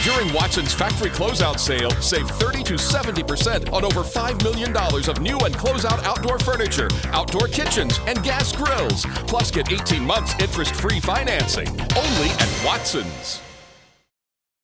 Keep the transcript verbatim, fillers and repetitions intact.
During Watson's Factory Closeout Sale, save thirty to seventy percent on over five million dollars of new and closeout outdoor furniture, outdoor kitchens, and gas grills. Plus, get eighteen months interest-free financing. Only at Watson's.